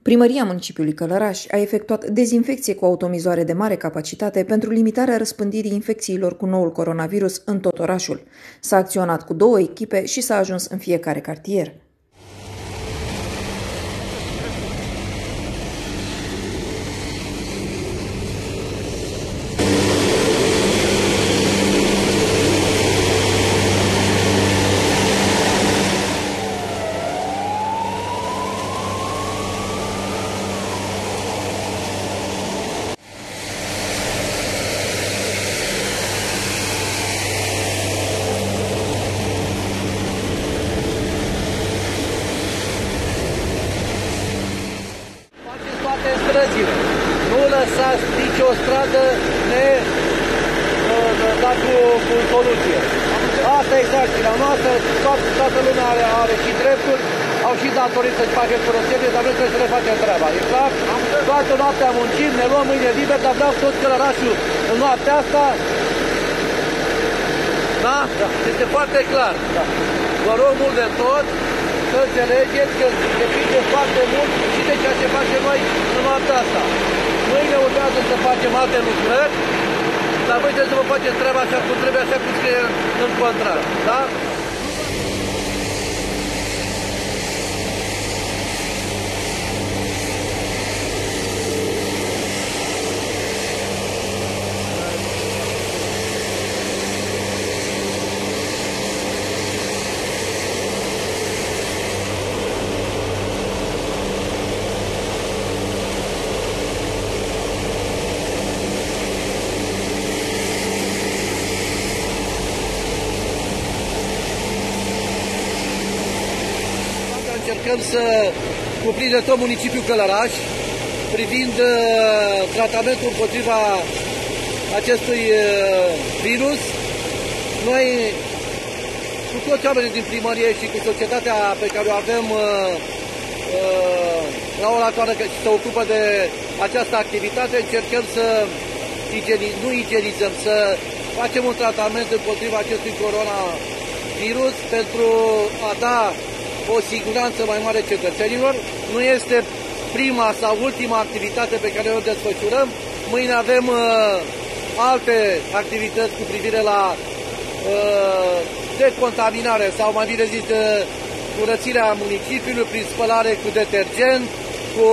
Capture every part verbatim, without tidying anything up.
Primăria municipiului Călăraș a efectuat dezinfecție cu automizoare de mare capacitate pentru limitarea răspândirii infecțiilor cu noul coronavirus în tot orașul. S-a acționat cu două echipe și s-a ajuns în fiecare cartier. Străzile. Nu lăsați nicio stradă ne dat cu, cu soluție. Asta e sarcina noastră, toată, toată lumea are, are și drepturi, au și datorii să-și facă curățenie, dar noi trebuie să ne facem treaba. E clar? Toată noaptea muncim, ne luăm mâine liber, dar vreau tot Călărașul în noaptea asta. Da? Da. Este foarte clar. Da. Vă rog mult de tot să înțelegeți că depinde foarte mult și de ceea ce facem noi în noaptea asta. Mâine urmează să facem alte lucrări, dar voi trebuie să vă faceți treaba așa cum trebuie, așa cum scrie în contract. Da? Încercăm să cuprindem tot municipiul Călăraș privind uh, tratamentul împotriva acestui uh, virus. Noi, cu toți oamenii din primărie și cu societatea pe care o avem uh, uh, la ora actuală că se ocupă de această activitate, încercăm să igieni, nu igienizăm, să facem un tratament împotriva acestui coronavirus pentru a da o siguranță mai mare cetățenilor. Nu este prima sau ultima activitate pe care o desfășurăm. Mâine avem uh, alte activități cu privire la uh, decontaminare sau mai bine zis uh, curățirea municipiului prin spălare cu detergent, cu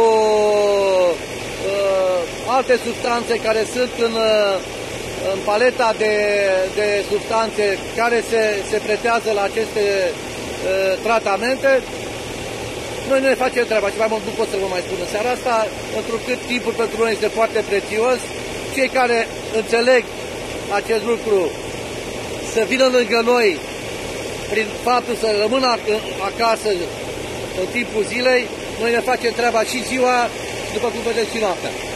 uh, alte substanțe care sunt în, uh, în paleta de, de substanțe care se, se pretează la aceste tratamente. Noi ne facem treaba și mai mult nu pot să vă mai spun în seara asta, întrucât timpul pentru noi este foarte prețios. Cei care înțeleg acest lucru să vină lângă noi prin faptul să rămână acasă în timpul zilei. Noi ne facem treaba și ziua, după cum vedeți și noaptea.